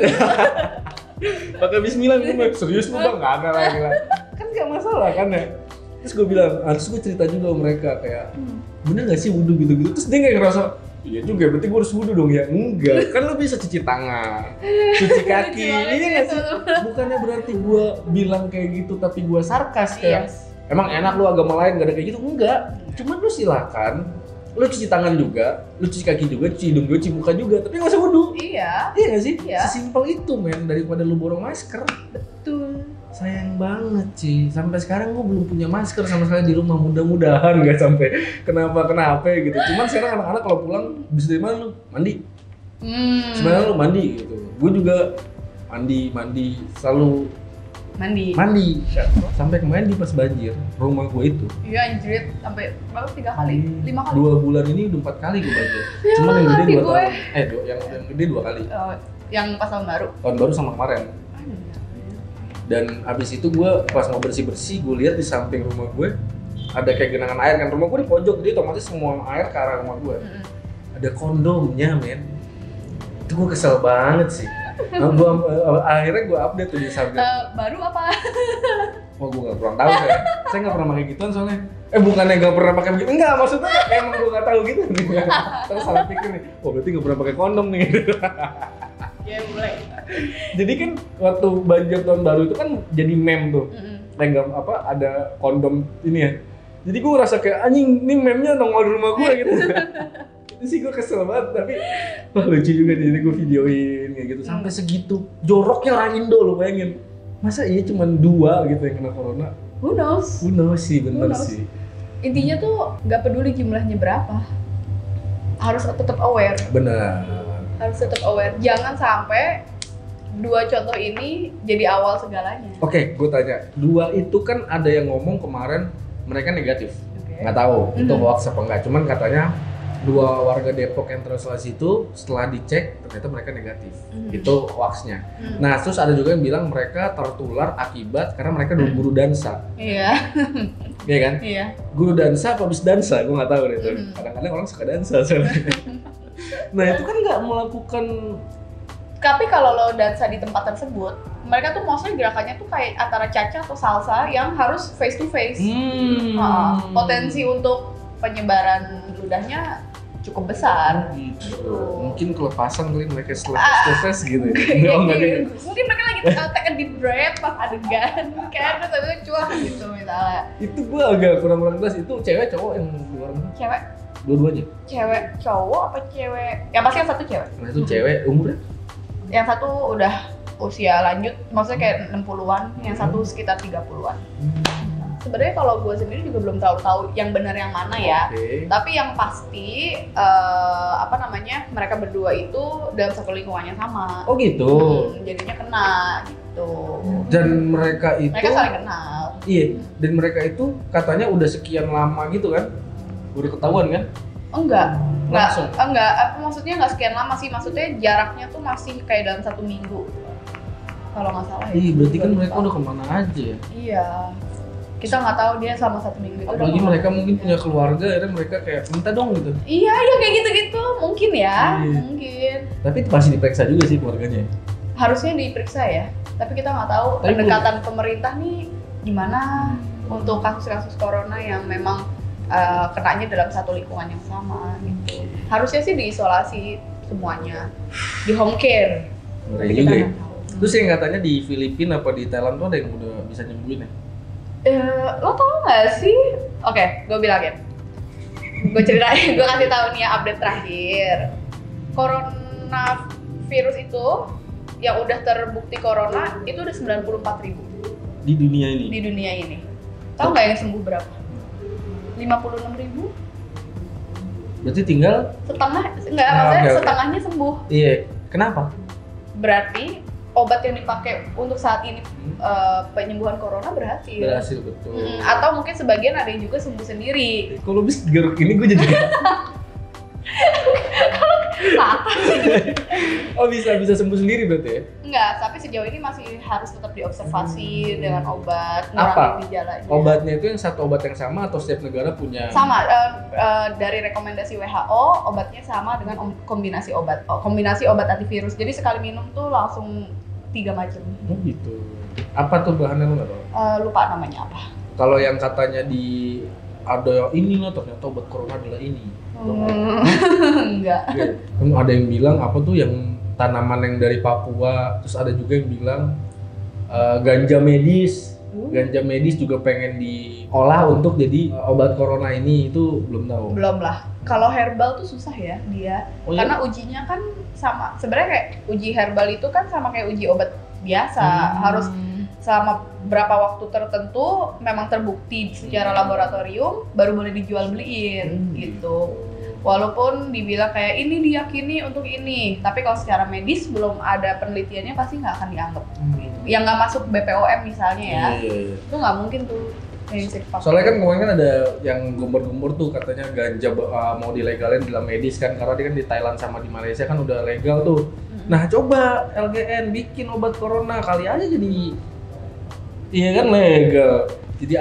Pakai bismillah minumnya. Serius lu bang? Nggak ada lagi lah. Kan nggak masalah kan ya. Terus gue bilang, terus gue cerita juga sama mereka kayak, bener nggak sih wudu gitu-gitu. Terus dia kayak ngerasa, iya juga, berarti gue harus wudu dong ya? Enggak, kan lo bisa cuci tangan, cuci kaki, iya nggak sih? Bukannya berarti gue bilang kayak gitu tapi gue sarkas kayak, emang enak lo agama lain gak ada kayak gitu? Enggak, cuman lo silakan, lo cuci tangan juga, lo cuci kaki juga, cuci hidung juga, cuci muka juga, tapi nggak usah wudu. Iya nggak sih? Iya. Sesimpel itu men, daripada lo borong masker. Betul. Sayang banget sih, sampai sekarang gue belum punya masker sama sekali di rumah. Mudah-mudahan nggak sampai kenapa gitu. Cuman sekarang anak-anak kalau pulang bisa dari mana lu? Mandi. Sebenarnya lu mandi gitu. Gue juga mandi selalu mandi. Sampai kemarin di pas banjir rumah gue itu. Iya anjir, sampai berapa 3 kali? 5 kali? 2 bulan ini udah 4 kali gue banjir. Cuman yang gede 2 tahun. Yang gede 2 kali. Yang pas tahun baru? Tahun baru sama kemarin. Dan abis itu gue pas mau bersih-bersih, gue lihat di samping rumah gue ada kayak genangan air kan. Rumah gue di pojok, jadi otomatis semua air ke arah rumah gue. Ada kondomnya, men. Itu gue kesel banget sih. Nah, akhirnya gue update tuh di Instagram. Baru apa? Oh, gue nggak kurang tahu saya nggak pernah pakai gituan soalnya. Bukannya nggak pernah pakai begitu, enggak, maksudnya emang gue nggak tahu gitu nih. Terus salah pikir nih, oh berarti nggak pernah pakai kondom nih. Ya mulai. Jadi kan waktu banjir tahun baru itu kan jadi meme tuh, nggak apa ada kondom ini ya. Jadi gue ngerasa kayak anjing, ini meme-nya nongol di rumah gue gitu. Itu sih gue kesel banget, tapi wah lucu juga nih, jadi gue videoin kayak gitu. Sampai segitu joroknya orang Indo, lo bayangin. Masa iya cuma 2 gitu yang kena corona? Who knows? Who knows sih, bener sih. Intinya tuh nggak peduli jumlahnya berapa, harus tetap aware. Benar. Harus tetap aware. Jangan sampai 2 contoh ini jadi awal segalanya. Oke, gue tanya. 2 itu kan ada yang ngomong kemarin mereka negatif. Nggak tahu itu hoax apa enggak. Cuman katanya 2 warga Depok yang terisolasi itu setelah dicek ternyata mereka negatif. Itu hoaxnya. Nah, terus ada juga yang bilang mereka tertular akibat karena mereka dulu guru dansa. Iya. Iya kan? Iya. Guru dansa apa habis dansa? Gue nggak tahu deh. Kadang-kadang orang suka dansa soalnya. Nah, itu kan nggak melakukan. Tapi kalau lo dansa di tempat tersebut, mereka tuh mostly gerakannya tuh kayak antara cha-cha atau salsa yang harus face to face. Potensi untuk penyebaran ludahnya cukup besar. Gitu. Mungkin kelepasan kali mereka stres gitu ya. Mungkin mereka lagi take a deep breath pas adegan, kayak terus habis itu cuak gitu misalnya. Itu gua agak kurang jelas, itu cewek cowok yang di luar mana? Cewek. Dua-duanya? Cewek cowok apa cewek? Yang pasti yang satu cewek. Nah itu cewek, umurnya? Yang satu udah usia lanjut, maksudnya kayak 60-an, yang satu sekitar 30-an. Sebenarnya kalau gue sendiri juga belum tahu yang benar yang mana ya. Tapi yang pasti mereka berdua itu dalam satu lingkungannya sama. Oh gitu. Jadinya kena gitu. Dan mereka saling kenal. Iya. Dan mereka itu katanya udah sekian lama gitu kan? Udah ketahuan kan? Enggak. Maksudnya nggak sekian lama sih. Maksudnya jaraknya tuh masih kayak dalam 1 minggu. Kalau nggak salah ya. Iya, berarti kan mereka udah kemana aja ya? Iya. Kita nggak tahu dia selama 1 minggu itu. Apalagi mereka mungkin punya keluarga, akhirnya mereka kayak minta dong gitu. Iya kayak gitu-gitu, mungkin ya, mungkin. Tapi pasti diperiksa juga sih keluarganya. Harusnya diperiksa ya, tapi kita nggak tahu pendekatan pemerintah nih gimana untuk kasus-kasus corona yang memang kenanya dalam satu lingkungan yang sama gitu. Harusnya sih diisolasi semuanya, di home care. Ngeri juga ya. Terus yang katanya di Filipina apa di Thailand tuh ada yang udah bisa nyembuhin ya? Lo tau gak sih? Oke, gue bilangin. Gue ceritain, gue kasih tahu nih ya update terakhir. Coronavirus itu yang udah terbukti corona itu udah 94.000 di dunia ini. Di dunia ini. Tahu nggak yang sembuh berapa? 56.000. Berarti tinggal setengah, maksudnya setengahnya sembuh. Iya. Kenapa? Berarti obat yang dipakai untuk saat ini penyembuhan corona berhasil. Berhasil, betul. Atau mungkin sebagian ada yang juga sembuh sendiri. Kalau bisa garuk ini gue jadi Oh bisa sembuh sendiri berarti ya? Enggak, tapi sejauh ini masih harus tetap diobservasi dengan obat. Apa? Gejalanya. Obatnya itu yang satu obat yang sama atau setiap negara punya? Sama, dari rekomendasi WHO obatnya sama dengan kombinasi obat antivirus. Jadi sekali minum tuh langsung 3 macam. Oh gitu. Apa tuh bahannya lo nggak tahu? Lupa namanya apa. Kalau yang katanya ada ini loh, ternyata obat corona adalah ini. Enggak. Kan ada yang bilang apa tuh yang tanaman yang dari Papua, terus ada juga yang bilang ganja medis. Ganja medis juga pengen diolah untuk jadi obat corona ini, itu belum tahu. Belum lah. Kalau herbal tuh susah ya dia. Oh, iya? Karena ujinya kan sama. Sebenarnya kayak uji herbal itu kan sama kayak uji obat biasa. Harus selama berapa waktu tertentu memang terbukti secara laboratorium baru boleh dijual beliin gitu. Walaupun dibilang kayak ini diyakini untuk ini, tapi kalau secara medis belum ada penelitiannya pasti nggak akan dianggap. Yang nggak masuk BPOM misalnya ya, itu nggak mungkin tuh. Soalnya kan kemarin kan ada yang gumur-gumur tuh katanya ganja mau dilegalin dalam medis kan, karena dia kan di Thailand sama di Malaysia kan udah legal tuh. Nah coba LGN bikin obat corona, kali aja jadi, iya kan legal, jadi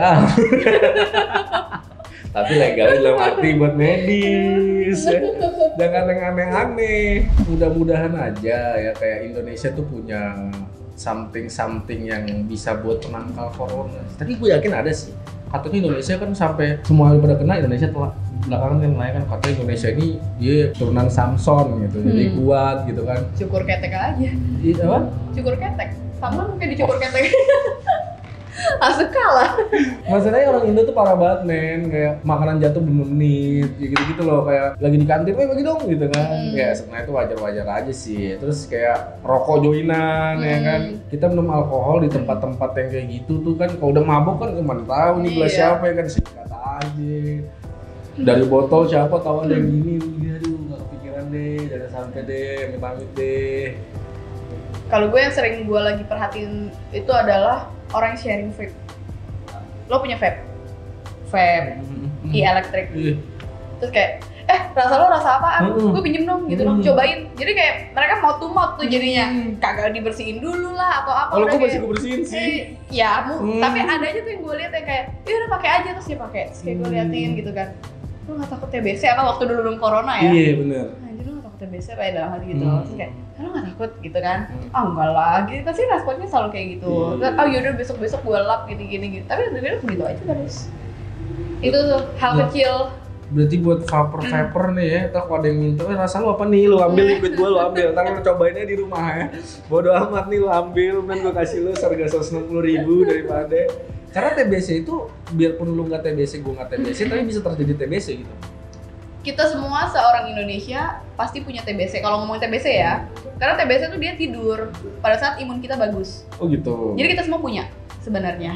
tapi legalnya dalam arti buat medis ya. Jangan yang aneh-aneh. Mudah-mudahan aja ya kayak Indonesia tuh punya something yang bisa buat menangkal corona. Tapi gue yakin ada sih. Katanya Indonesia kan sampai semua pada kena, Indonesia telah belakangan kan naik kan, katanya Indonesia ini dia turunan Samson gitu, jadi kuat gitu kan. Cukur ketek aja. Iya apa? Cukur ketek. Sama mungkin dicukur ketek. Langsung kalah. Masalahnya orang Indo tuh parah banget men, kayak makanan jatuh belum menit, gitu-gitu loh, kayak lagi di kantin, bagi dong gitu kan. Ya sebenarnya itu wajar-wajar aja sih. Terus kayak rokok joinan ya kan. Kita minum alkohol di tempat-tempat yang kayak gitu tuh kan, kalau udah mabok kan kemana tahu nih gelas siapa ya kan, sikat aja. Dari botol siapa tahu ada yang gini, aduh nggak kepikiran deh, jangan sampai deh, amit-amit deh. Kalau gue yang sering gue lagi perhatiin itu adalah orang yang sharing vape. Lo punya vape? Vape, e-elektrik. Terus kayak, rasa lo rasa apaan? Gue pinjem dong gitu dong, cobain. Jadi kayak mereka mouth to mouth tuh jadinya. Kagak dibersihin dulu lah atau apa. Kalau gue masih gue bersihin sih. Tapi ada aja tuh yang gue lihat yang kayak, udah pakai aja, terus dia pakai. Terus kayak gue liatin gitu kan. Lo nggak takut TBC apa waktu dulu belum corona ya? Iya benar. Anjir lo nggak takut TBC apa ya dalam hal gitu. Terus kayak, lo nggak takut gitu kan? Enggak lah, gitu. Pasti responnya selalu kayak gitu. Yaudah besok gue lap gini. Tapi sebenarnya begitu aja terus. Itu tuh hal kecil. Berarti buat vapor nih ya, ntar kalau ada yang minta, rasa lu apa nih, lu ambil liquid gua, lu ambil, ntar lu cobainnya di rumah ya. Bodo amat nih, lu ambil, dan gua kasih lu harga 160.000 daripada. Karena TBC itu, biarpun lu nggak TBC, gua nggak TBC, tapi bisa terjadi TBC gitu. Kita semua seorang Indonesia pasti punya TBC. Kalau ngomongin TBC ya, karena TBC tuh dia tidur pada saat imun kita bagus. Oh gitu. Jadi kita semua punya sebenarnya.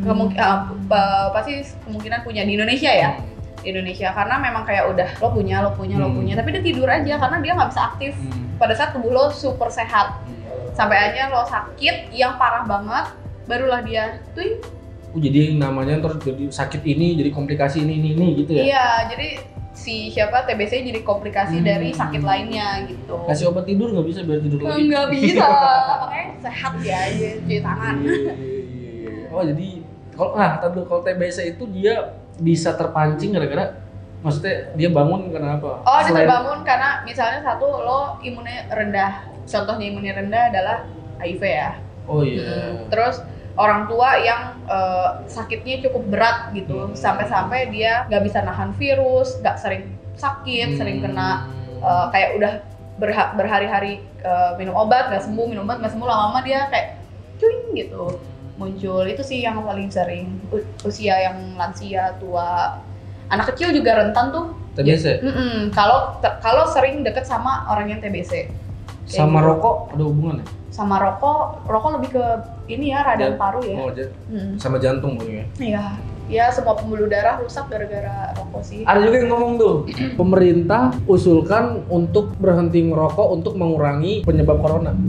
Pasti kemungkinan punya di Indonesia ya. Di Indonesia karena memang kayak udah lo punya, tapi dia tidur aja karena dia nggak bisa aktif pada saat tubuh lo super sehat. Sampai aja lo sakit yang parah banget, barulah dia tuh. Jadi namanya terus jadi sakit ini, jadi komplikasi ini gitu ya? Iya, jadi si TBC jadi komplikasi dari sakit lainnya gitu. Kasih obat tidur nggak bisa biar tidur lagi? Nggak bisa, makanya sehat ya aja cuci tangan. Iya. Oh jadi kalau TBC itu dia bisa terpancing gara-gara, maksudnya dia bangun karena apa? Oh, dia terbangun karena misalnya satu lo imunnya rendah. Contohnya imunnya rendah adalah HIV ya. Oh iya. Terus orang tua yang sakitnya cukup berat gitu, sampai-sampai dia nggak bisa nahan virus, nggak sering sakit, sering kena kayak udah berhari-hari minum obat nggak sembuh, lama-lama dia kayak cuing gitu muncul. Itu sih yang paling sering. Usia yang lansia, tua, anak kecil juga rentan tuh TBC. Kalau sering deket sama orang yang TBC. Sama gitu. Rokok ada hubungannya? Sama rokok lebih ke ini ya, radang paru ya. Oh, sama jantung punya. Iya. Ya semua pembuluh darah rusak gara-gara rokok sih. Ada juga yang ngomong tuh, pemerintah usulkan untuk berhenti ngerokok untuk mengurangi penyebab corona.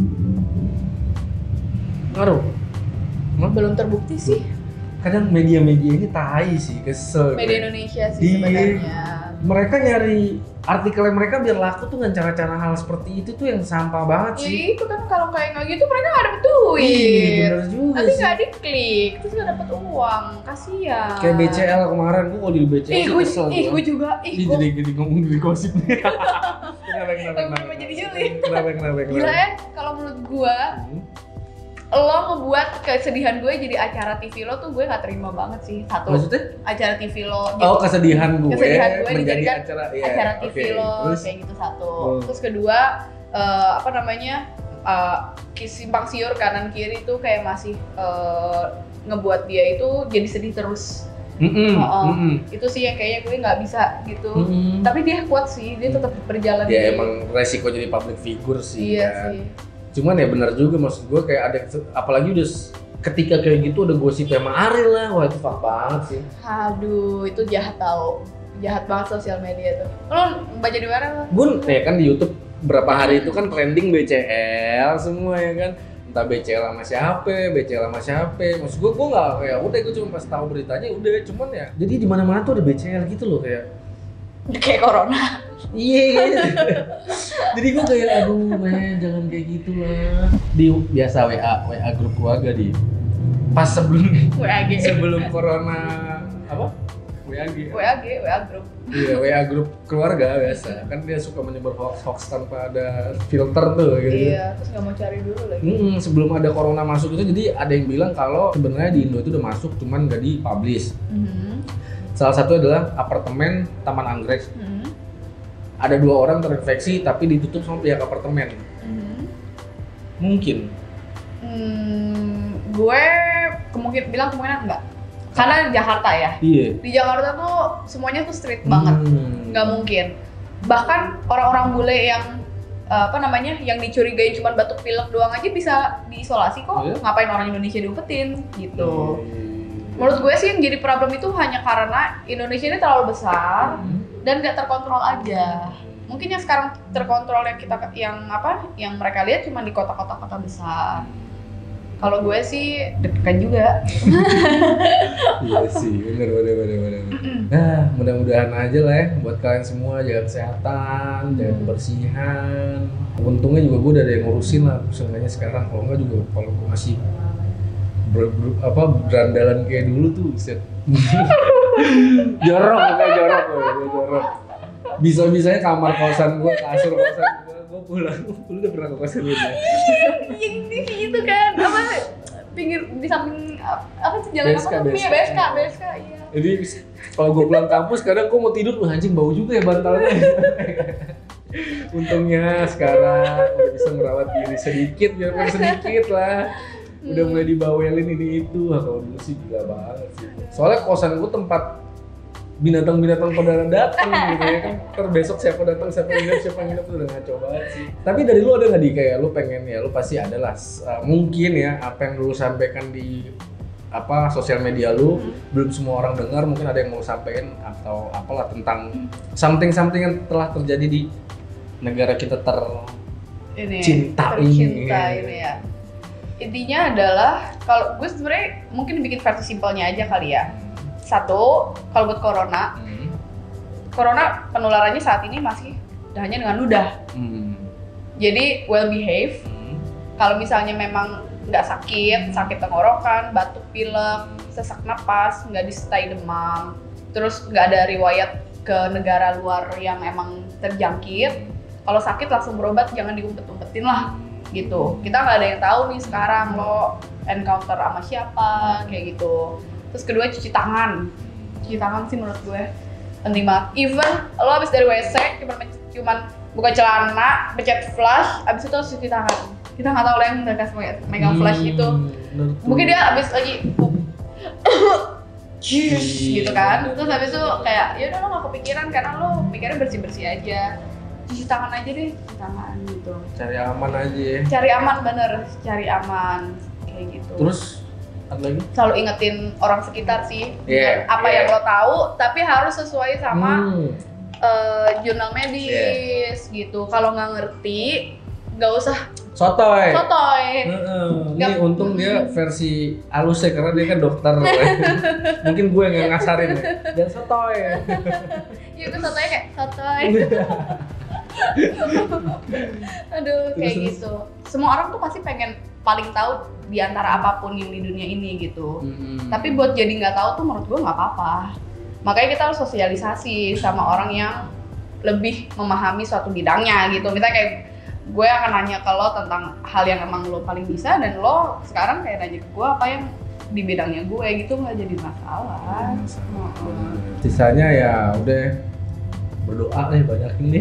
Ngaruh? Belum terbukti sih. Kadang media-media ini tai sih, kesel. Media Indonesia sih sebenarnya. Mereka nyari artikelnya mereka biar laku tuh dengan cara-cara hal seperti itu tuh yang sampah banget sih. Ya itu kan kalau kayak nggak gitu mereka nggak dapet duit. Iya bener juga nanti sih. Nggak diklik, terus nggak dapet uang, kasihan. Kayak BCL kemarin, gue kalau di BCL kesel. Gue juga. Jadi ngomong di gosip nih. Kenapa jadi jeli? Kenapa? Gila ya, kalau menurut gue lo ngebuat kesedihan gue jadi acara TV lo tuh gue nggak terima banget sih. Satu, maksudnya? Acara TV lo gitu. Oh, kesedihan gue menjadi acara TV lo terus, kayak gitu satu. Terus kedua, simpang siur kanan kiri tuh kayak masih ngebuat dia itu jadi sedih terus. Itu sih yang kayaknya gue nggak bisa gitu. Tapi dia kuat sih, dia tetap berjalan. Ya emang resiko jadi public figure sih. Iya kan. sih. Cuman ya benar juga, maksud gue kayak ada, apalagi udah ketika kayak gitu udah gosip sama Ariel lah, wah itu fuck banget sih. Aduh, itu jahat tau, jahat banget sosial media tuh. Lo baca di mana? Gue ya kan di YouTube berapa hari itu kan trending BCL semua ya kan, entah BCL sama siapa, maksud gue nggak kayak udah, gue cuma pas tahu beritanya udah, cuman ya jadi di mana-mana tuh ada BCL gitu loh, kayak corona. Iya kayaknya. Jadi gue kayak aduh men jangan kayak gitu lah. Di biasa WA grup keluarga di pas sebelum corona apa? WA grup. Iya, WA grup keluarga biasa. Kan dia suka menyebar hoax tanpa ada filter tuh gitu. Iya, terus nggak mau cari dulu lagi. Sebelum ada corona masuk itu jadi ada yang bilang kalau sebenarnya di Indo itu udah masuk cuman nggak di-publish. Salah satu adalah apartemen Taman Anggrek. Ada 2 orang terinfeksi tapi ditutup sama pihak apartemen. Mungkin. Gue kemungkinan enggak. Karena Jakarta ya. Iya. Di Jakarta tuh semuanya tuh strict banget. Nggak mungkin. Bahkan orang-orang bule yang yang dicurigai cuma batuk pilek doang aja bisa diisolasi kok. Oh, iya? Ngapain orang Indonesia diumpetin gitu. Menurut gue sih yang jadi problem itu hanya karena Indonesia ini terlalu besar dan nggak terkontrol aja. Mungkin yang sekarang terkontrol yang mereka lihat cuma di kota-kota besar. Kalau gue sih deg-degan juga. Iya sih, bener. Nah, mudah-mudahan aja lah ya buat kalian semua jaga kesehatan, jaga kebersihan. Untungnya juga gue udah ada yang ngurusin lah, seenggaknya sekarang. Kalau enggak juga kalau gue masih berandalan kayak dulu tuh set. jorok. Bisa-bisanya kamar kosan gue, kasur kosan gue pulang. Lu udah pernah ke kosan lu ya? Yang di situ kan pinggir di samping sih jalan BSK iya. Jadi kalau gue pulang kampus kadang gue mau tidur anjing bau juga ya bantalnya. Untungnya sekarang udah bisa merawat diri sedikit lah. Udah mulai dibawelin ini itu. Kalau dulu sih gila banget sih. Soalnya kosan gue tempat binatang-binatang pada datang gitu ya kan. Besok siapa datang, siapa nginep udah ngaco banget sih. Tapi dari lu ada nggak kayak lu pengen ya, lu pasti ada lah mungkin ya apa yang lu sampaikan di sosial media lu belum semua orang dengar, mungkin ada yang mau sampaikan atau apalah tentang something yang telah terjadi di negara kita tercinta ini ya. Intinya adalah kalau gue sebenarnya mungkin bikin versi simpelnya aja kali ya. Satu, kalau buat corona penularannya saat ini masih hanya dengan ludah. Jadi well behave. Kalau misalnya memang nggak sakit tenggorokan, batuk pilek, sesak napas, nggak disertai demam, terus nggak ada riwayat ke negara luar yang emang terjangkit. Kalau sakit langsung berobat, jangan diumpet-umpetin lah gitu. Kita nggak ada yang tahu nih sekarang lo encounter sama siapa kayak gitu. Terus kedua cuci tangan sih menurut gue penting banget. Even lo abis dari WC cuman buka celana, pencet flash, abis itu harus cuci tangan. Kita nggak tahu lah yang mereka megang flash itu. Mungkin dia abis lagi gitu kan. Terus abis itu kayak ya udah lo nggak kepikiran karena lo mikirnya bersih aja. Cuci tangan aja deh, cuci tangan gitu. Cari aman aja ya. Cari aman kayak gitu. Terus ada lagi? Selalu ingetin orang sekitar sih yang lo tahu, tapi harus sesuai sama jurnal medis gitu. Kalau nggak ngerti, nggak usah sotoy. Ini untung dia versi halus ya karena dia kan dokter. Mungkin gue yang ngasarin ya. Dan sotoy. Iya, gue sotoy kayak sotoy. Aduh, kayak gitu. Semua orang tuh pasti pengen paling tahu di antara apapun yang di dunia ini gitu. Tapi buat jadi nggak tahu tuh menurut gue nggak apa-apa. Makanya kita harus sosialisasi sama orang yang lebih memahami suatu bidangnya gitu. Misalnya kayak gue akan nanya ke lo tentang hal yang emang lo paling bisa, dan lo sekarang kayak nanya ke gue apa yang di bidangnya gue gitu, nggak jadi masalah. Sisanya ya udah berdoa nih banyak ini.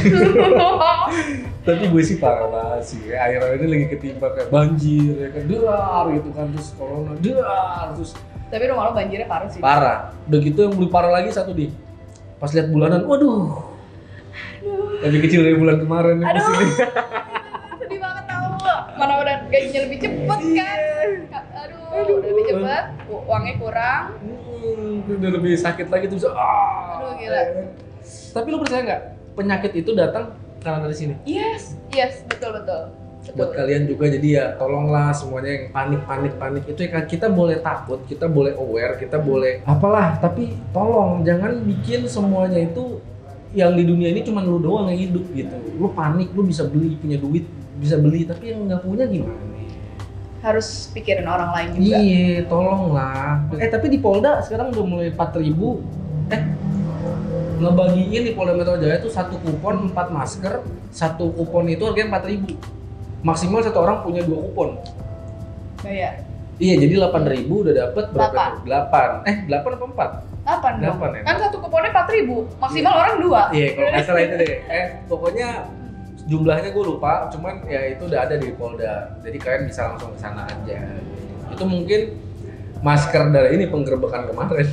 Tapi gue sih parah banget sih, akhir-akhir ini lagi ketimpa kayak banjir ya kan, dar gitu kan, terus corona dar terus. Tapi rumah lo banjirnya parah sih. Parah. Udah gitu yang lebih parah lagi satu di pas lihat bulanan, waduh. Lebih kecil dari bulan kemarin nih pas ini. Sedih banget tau. Mana udah gajinya lebih cepet kan. Aduh, udah lebih cepet, uangnya kurang. Udah lebih sakit lagi tuh. Aduh gila. Tapi lu percaya nggak penyakit itu datang karena dari sini? Yes, betul. Buat kalian juga, jadi ya tolonglah semuanya yang panik itu ya, kita boleh takut, kita boleh aware, kita boleh apalah, tapi tolong jangan bikin semuanya itu yang di dunia ini cuma lu doang yang hidup gitu. Lu panik, lu bisa beli, punya duit, bisa beli, tapi yang nggak punya gimana nih? Harus pikirin orang lain juga. Iya, tolong lah. Tapi di Polda sekarang udah mulai 4.000. Ngebagiin di Polda Metro Jaya tuh 1 kupon 4 masker, 1 kupon itu harganya 4.000. Maksimal 1 orang punya 2 kupon. Bayar. Iya, jadi 8.000 udah dapet berapa? 8. 8 apa 4? 8 dong. 8 ya? Kan 1 kuponnya 4.000, maksimal orang 2. Iya, kalau nggak salah itu deh. Pokoknya jumlahnya gue lupa, cuman ya itu udah ada di Polda. Jadi kalian bisa langsung ke sana aja. Itu mungkin masker dari ini penggerbekan kemarin.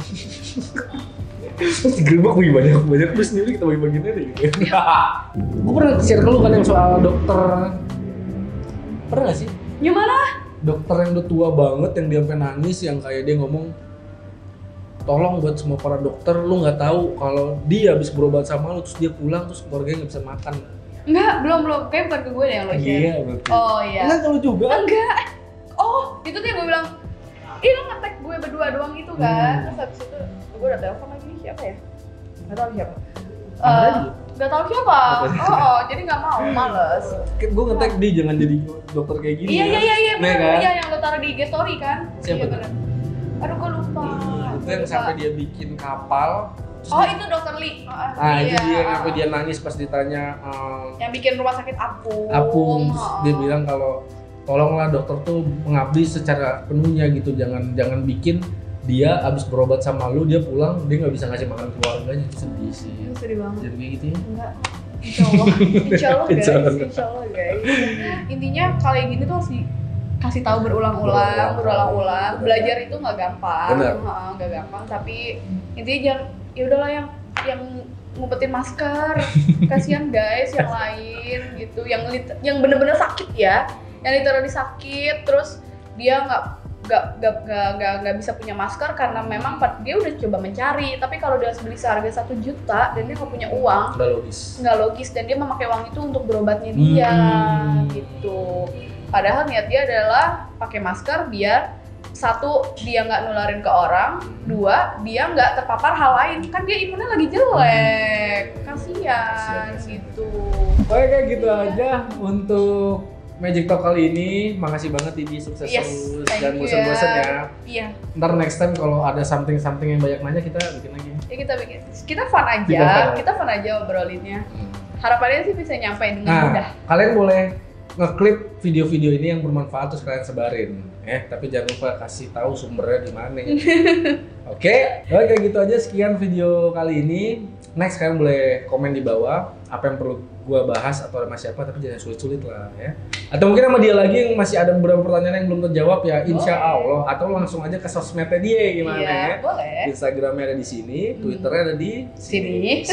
Terus digerebek banyak terus sendiri kita bagi-bagiin aja gitu. Gue pernah share ke lu kan yang soal dokter. Pernah gak sih? Gimana? Dokter yang udah tua banget yang dia sampai nangis, yang kayak dia ngomong, tolong buat semua para dokter, lu nggak tahu kalau dia habis berobat sama lu terus dia pulang terus keluarganya nggak bisa makan. Enggak, belum, kayak bukan ke gue deh yang lo share. Iya, berarti. Oh iya. Enggak, kalau juga. Enggak. Oh, itu tuh yang gue bilang, ih lo nge-tag gue berdua doang gitu kan. Terus habis itu gue udah telepon lagi, siapa ya? Gak tau siapa. Gak tau siapa. Jadi gak mau, males. Gue nge-tag dia jangan jadi dokter kayak gini. Iya, bener. Kan? Iya, yang lo taruh di IG story kan. Siapa? Iya bener. Aduh, gue lupa. Itu yang sampai dia bikin kapal. Oh, itu Dokter Lee. Itu dia sampai dia nangis pas ditanya. Yang bikin rumah sakit apung. Dia bilang kalau tolonglah dokter tuh mengabdi secara penuhnya gitu, jangan bikin dia abis berobat sama lu dia pulang dia nggak bisa ngasih makan keluarganya. Itu sedih sih. Itu sedih banget. Jadi kayak gitu ya? Enggak. Insya Allah guys. Intinya kalau yang gini tuh harus dikasih tahu berulang-ulang. Belajar itu nggak gampang. Nggak gampang. Tapi intinya jangan, ya udahlah yang ngumpetin masker. Kasihan guys yang lain gitu, yang bener-bener sakit ya. Yang literally sakit, terus dia nggak bisa punya masker karena memang dia udah coba mencari, tapi kalau dia beli seharga 1 juta dan dia nggak punya uang, nggak logis dan dia memakai uang itu untuk berobatnya dia gitu. Padahal niat dia adalah pakai masker biar 1, dia nggak nularin ke orang, 2, dia nggak terpapar hal lain, kan dia imunnya lagi jelek, kasihan gitu. Oke, kayak gitu aja untuk Magic Talk kali ini. Makasih banget Didi, sukses terus dan bosan-bosan ya. Iya. Ntar next time kalau ada something yang banyak nanya kita bikin lagi. Ya kita fun aja. Kita fun aja obrolinnya. Harapannya sih bisa nyampein dengan mudah. Kalian boleh ngeklip video-video ini yang bermanfaat terus kalian sebarin. Tapi jangan lupa kasih tahu sumbernya di mana. Oke, kayak gitu aja sekian video kali ini. Next kalian boleh komen di bawah apa yang perlu gua bahas atau sama siapa, tapi jangan sulit-sulit lah ya. Atau mungkin sama dia lagi yang masih ada beberapa pertanyaan yang belum terjawab ya, insya Allah. Atau langsung aja ke sosmednya dia gimana ya. Boleh. Instagramnya ada di sini, Twitternya ada di sini.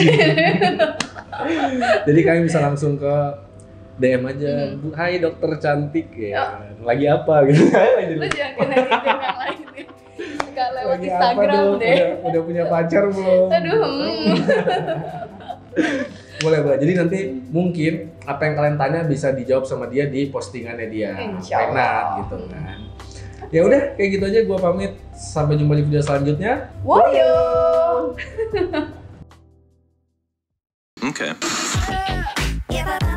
Jadi kalian bisa langsung ke DM aja, hai dokter cantik ya, lagi apa gitu. Lu jangan kena yang lain nih. Gak lewat lagi Instagram deh. Udah punya pacar belum? Aduh. Boleh. Jadi nanti mungkin apa yang kalian tanya bisa dijawab sama dia di postingannya dia. Insyaallah. Gitu kan. Ya udah kayak gitu aja, gua pamit. Sampai jumpa di video selanjutnya. Woyo. Okay.